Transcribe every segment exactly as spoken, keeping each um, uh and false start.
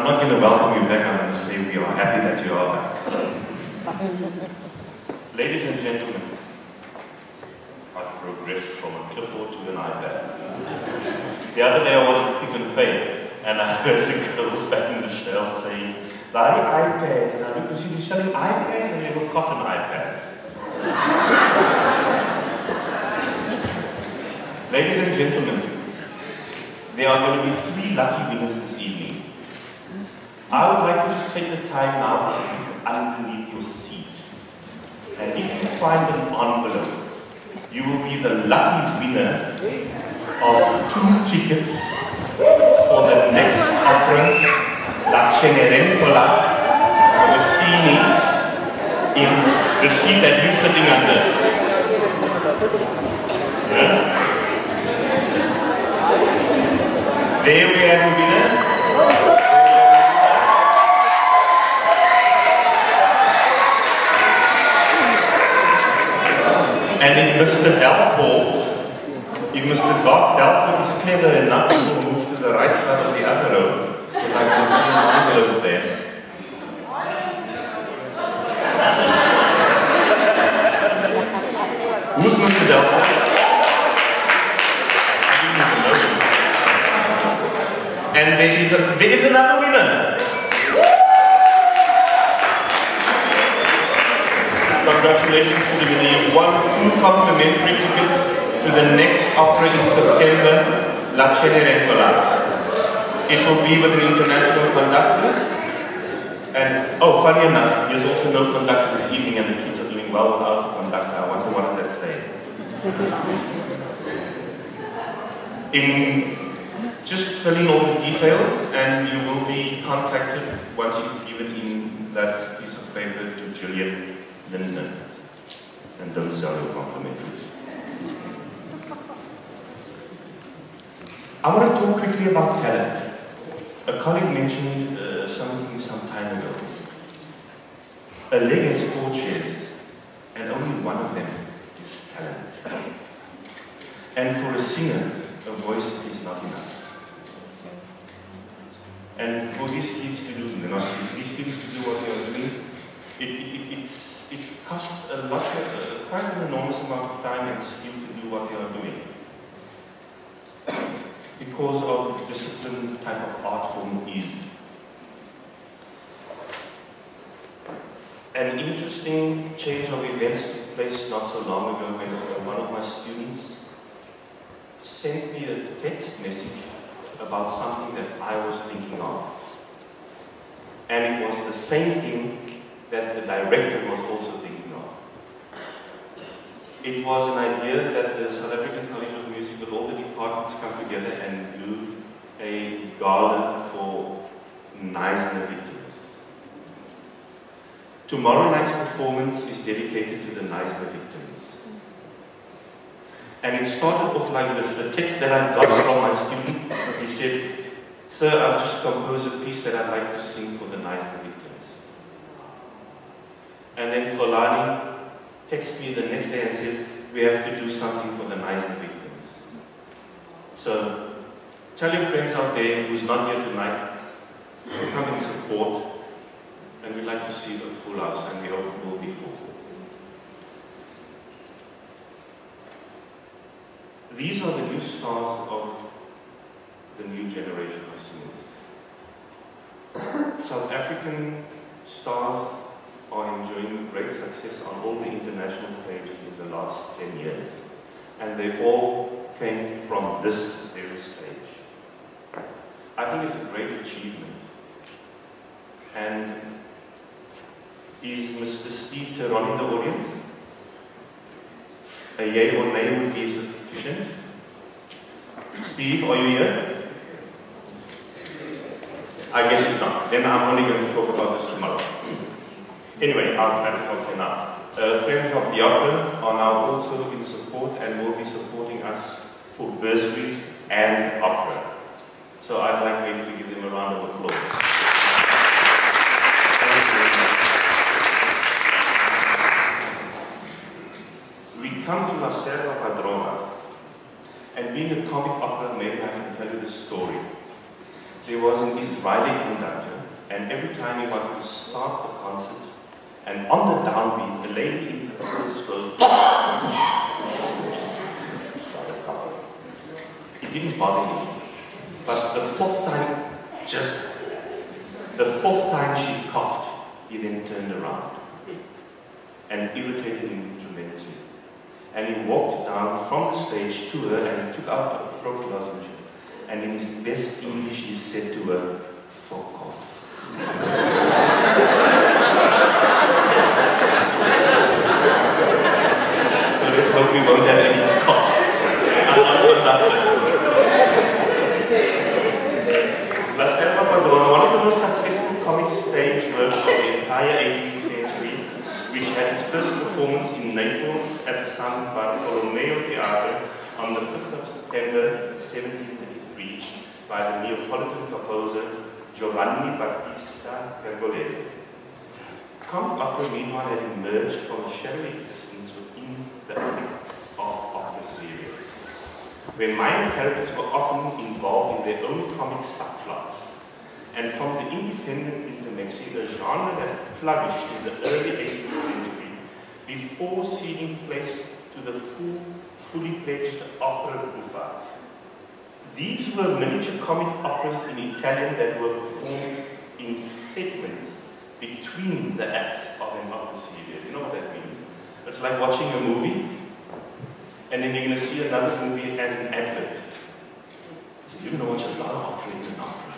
not going to welcome you back, I'm going to say we are happy that you are back. Ladies and gentlemen, I've progressed from a clipboard to an iPad. The other day I was at Pick n Pay, and I heard the girl back in the shell saying, "Daai iPads," and I looked and see they're selling iPads, and they were cotton iPads. Ladies and gentlemen, there are going to be three lucky winners this evening. I would like you to take the time now to look underneath your seat. And if you find an envelope, you will be the lucky winner of two tickets for the next opera, La Cenerentola, Rossini, in the seat that you're sitting under. Yeah? There we have a winner. And if Mister Delport, if Mister Goff Delport is clever enough, he will move to the right side of the other row, because I can see an envelope there. Who's Mister Delport? And there is, a, there is another winner. Congratulations to the winner. You've won two complimentary tickets to the next opera in September, La Cenerentola. It will be with an international conductor. And, oh, funny enough, there's also no conductor this evening, and the kids are doing well without a conductor. I wonder what does that say. In Just fill in all the details, and you will be contacted once you've given in that piece of paper to Julian Linden. And don't sell your compliments. I want to talk quickly about talent. A colleague mentioned uh, something some time ago. A leg has four chairs, and only one of them is talent. And for a singer, a voice is not enough. And for these kids to do, not kids, these students to do what they are doing, it, it, it's, it costs a lot, of, uh, quite an enormous amount of time and skill to do what they are doing. Because of the discipline type of art form is. An interesting change of events took place not so long ago when one of my students sent me a text message about something that I was thinking of. And it was the same thing that the director was also thinking of. It was an idea that the South African College of Music, with all the departments, come together and do a gala for Knysna victims. Tomorrow night's performance is dedicated to the Knysna victims. And it started off like this. The text that I got from my student, he said, "Sir, I've just composed a piece that I'd like to sing for the Knysna victims." And then Kolani texts me the next day and says, "We have to do something for the Knysna victims." So, tell your friends out there who's not here tonight, come and support. And we'd like to see a full house, and we hope it will be full. These are the new stars of the new generation of singers. South African stars are enjoying great success on all the international stages in the last ten years. And they all came from this very stage. I think it's a great achievement. And is Mister Steve Teron in the audience? A yay or nay would be sufficient. Steve, are you here? I guess it's not. Then I'm only going to talk about this tomorrow. Anyway, I'll, I'll say now. Uh, Friends of the Opera are now also in support and will be supporting us for bursaries and opera. So I'd like maybe to give them a round of applause. We come to La Serva Padrona, and being a comic opera, maybe I can tell you the story. There was an Israeli conductor And every time he wanted to start the concert, and on the downbeat, a lady in the chorus goes, started coughing. It didn't bother him. But the fourth time, just the fourth time she coughed, he then turned around and irritated him tremendously. And he walked down from the stage to her and he took out a throat lozenge. And in his best English, he said to her, "Fuck off." So let's hope we won't have any coughs. La Scherma Padrona, one of the most successful comic stage works of the entire eighteenth century, which had its first performance in Naples at the San Bartolomeo Theatre on the fifth of September seventeen thirty-three by the Neapolitan composer Giovanni Battista Pergolesi. Comic opera, meanwhile, had emerged from a shadowy existence within the acts of opera series, where minor characters were often involved in their own comic subplots. And from the independent intermezzi, a genre that flourished in the early eighteenth century before ceding place to the full, fully fledged opera buffa. These were miniature comic operas in Italian that were performed in segments between the acts of an opera series. You know what that means? It's like watching a movie, and then you're going to see another movie as an advert. So you're going to watch a lot of opera in an opera.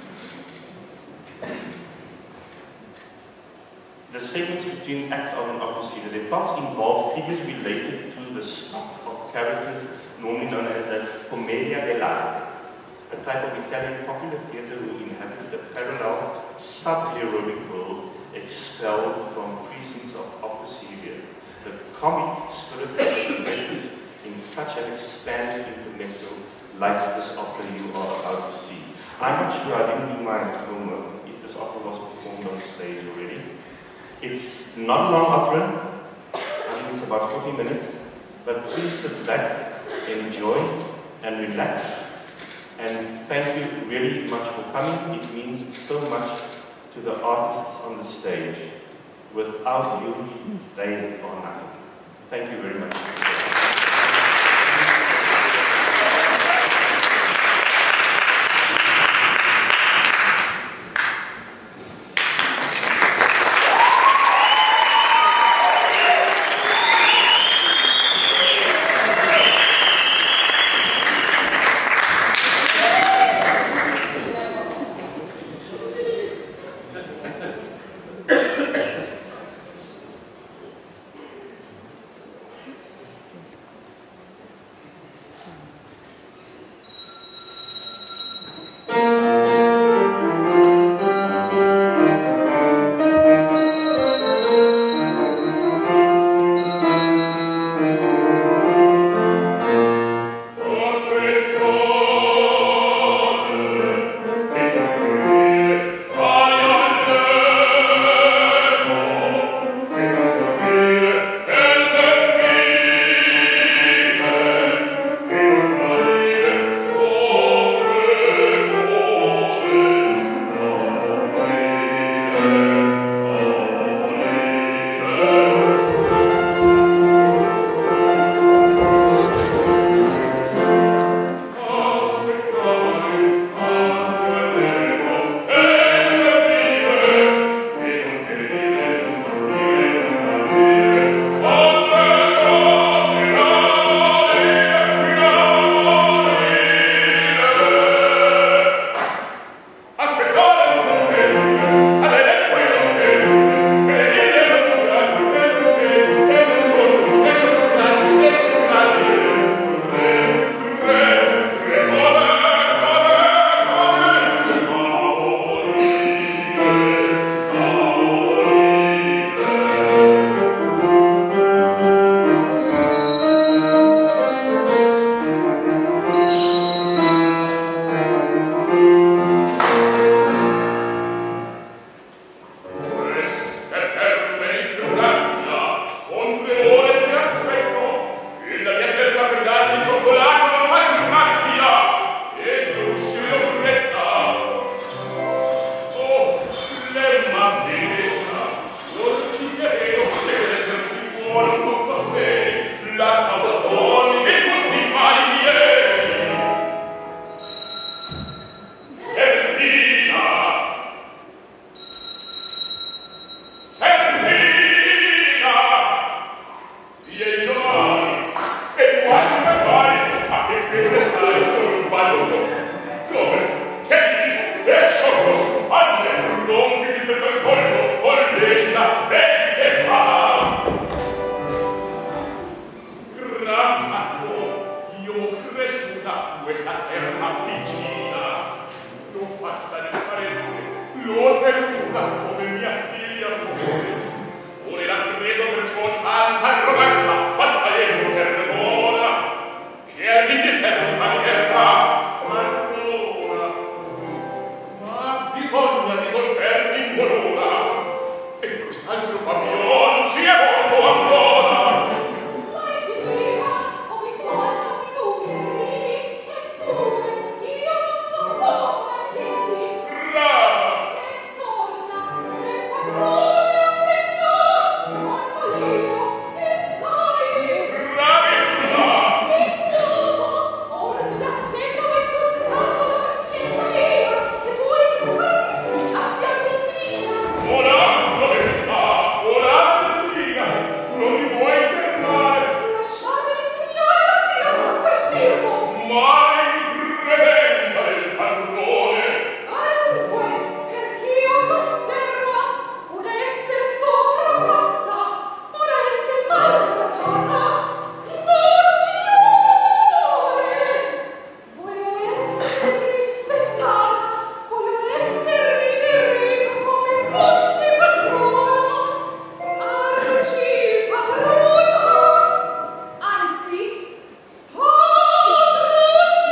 The segments between acts of an opera series, the plots involved figures related to the stock of characters normally known as the commedia dell'arte, a type of Italian popular theatre who inhabited a parallel sub-heroic world expelled from precincts of opera seria. The comic spirit was embedded in such an expanded intermezzo like this opera you are about to see. I'm not sure, I didn't do my homework, if this opera was performed on the stage already. It's not a long opera, I think it's about forty minutes, but please sit back, enjoy, and relax. And thank you really much for coming. It means so much to the artists on the stage. Without you, they are nothing. Thank you very much. questa serva piccina non fa stare in carezze, l'ho tenuta come mia figlia fosse. Ora l'ha preso perciò tanta robetta, fatta esso per buona, che al fin di serva di verrà. Allora, ma bisogna risolverne in buon'ora, e quest'altro pavillon ci è morto ancora. Oh,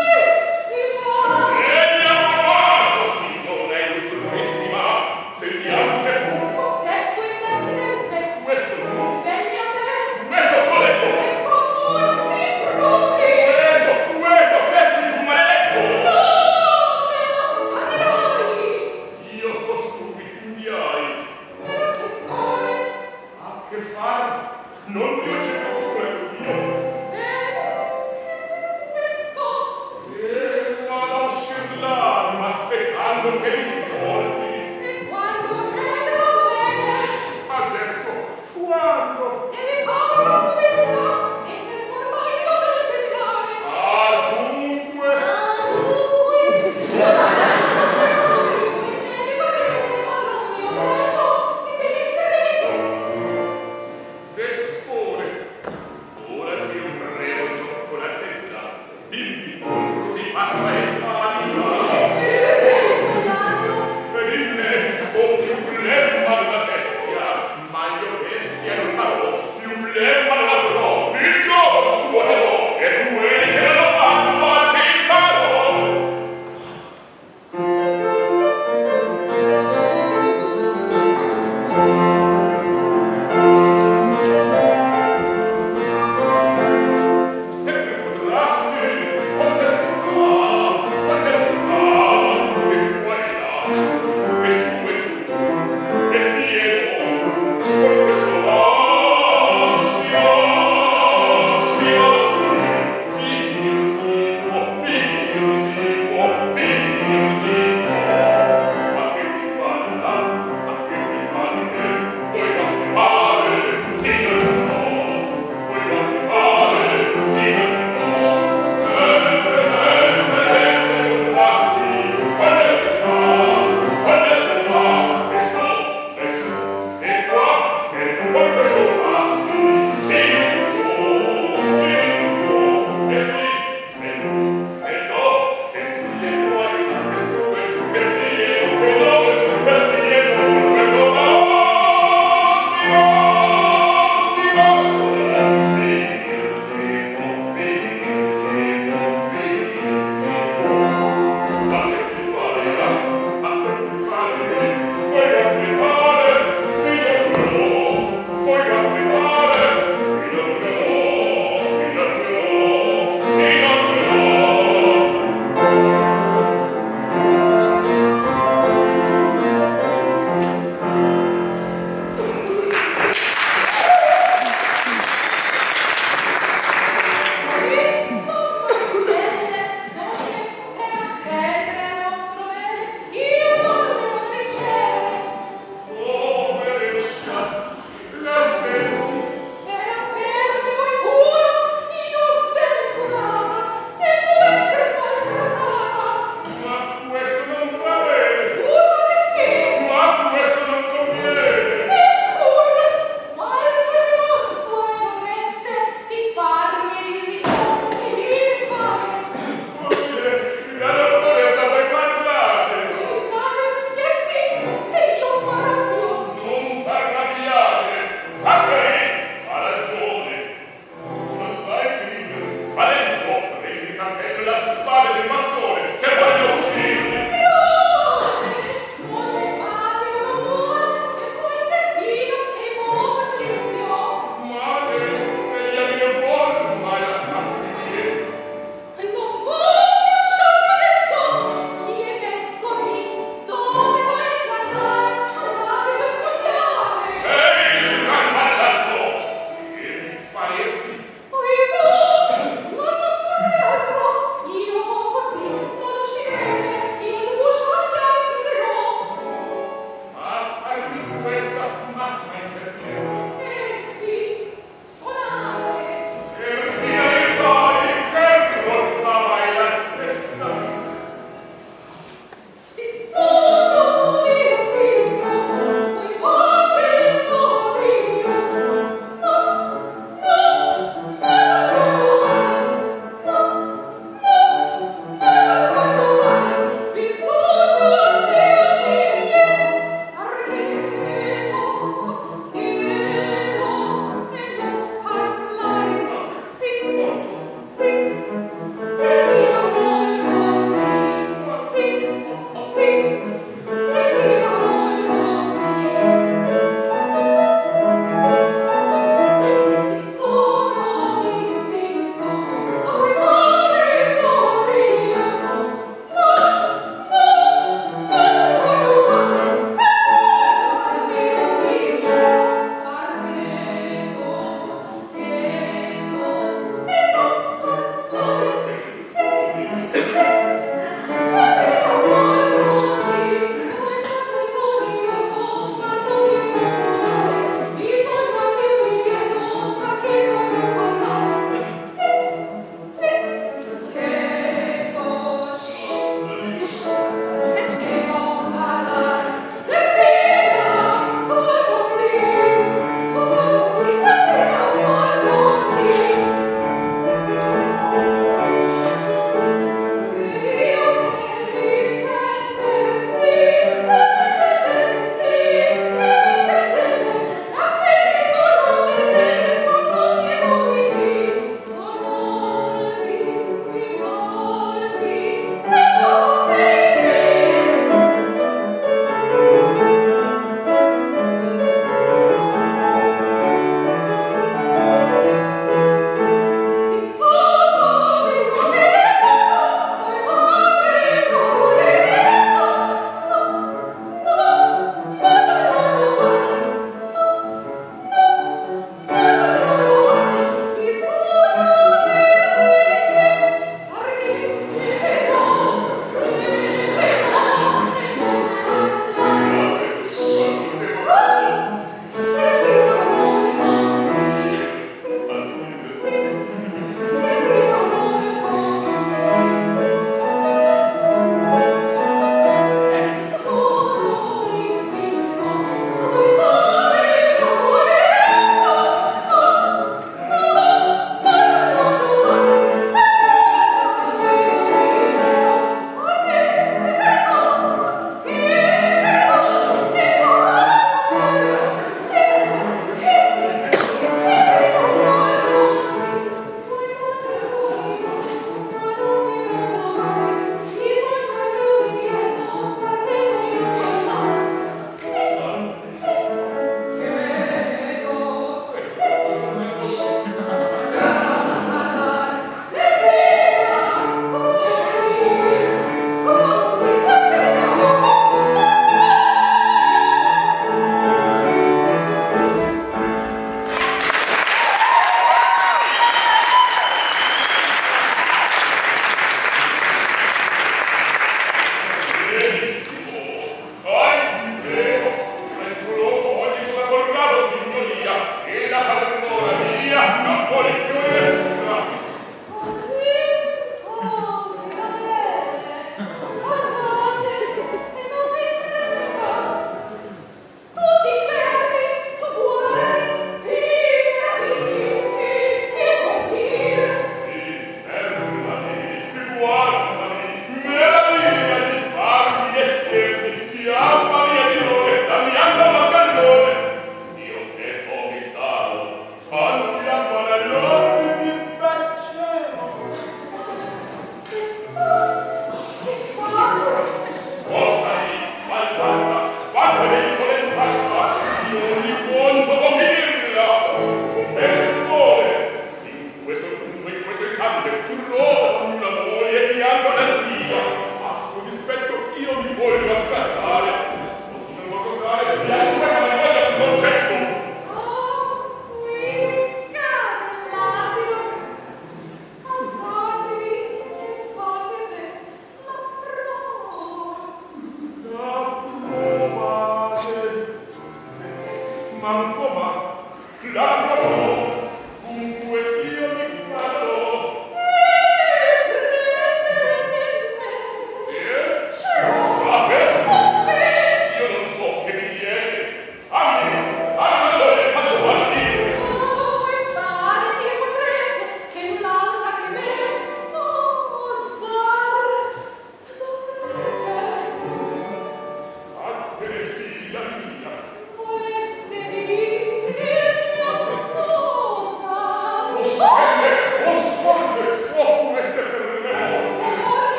Io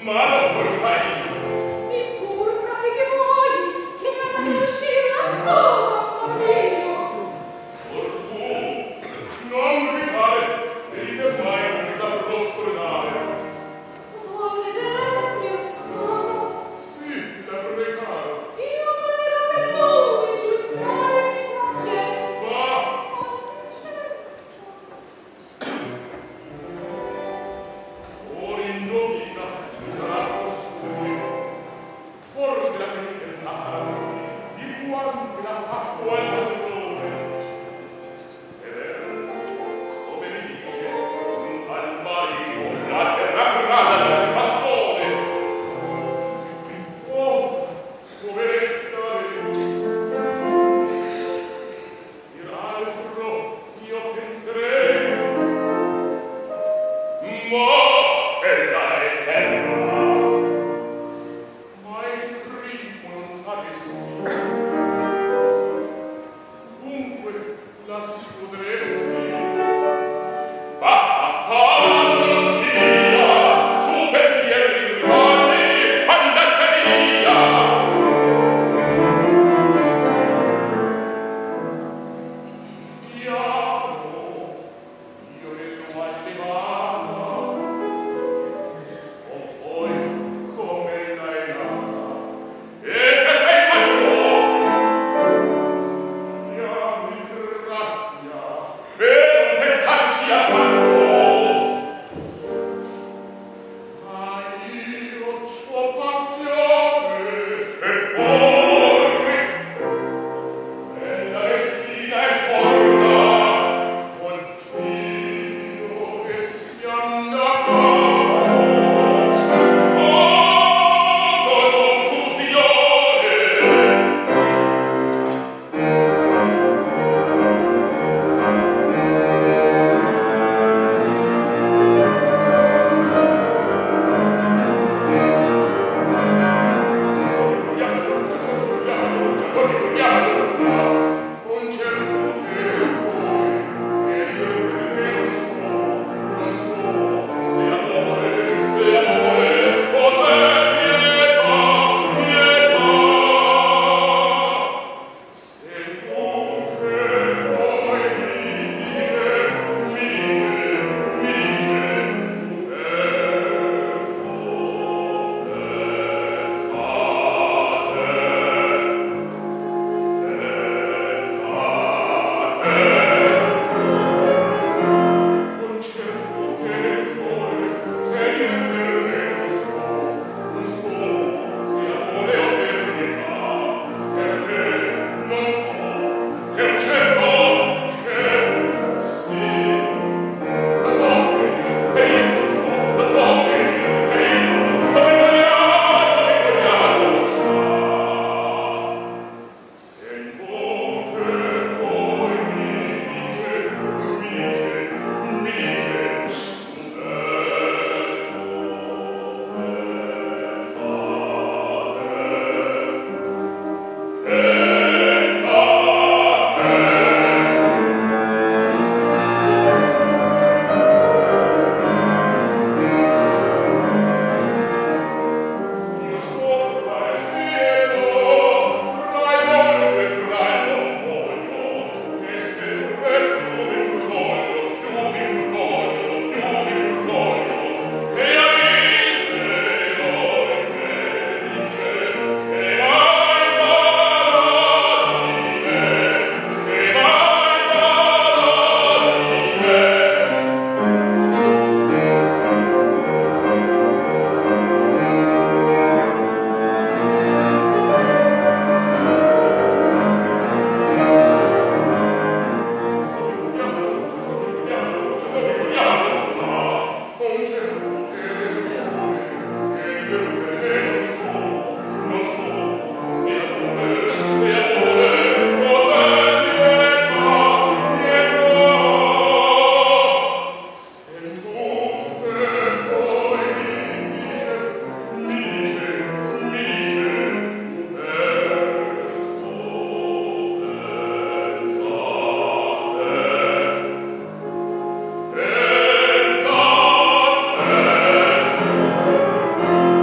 Thank you.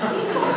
Chi sono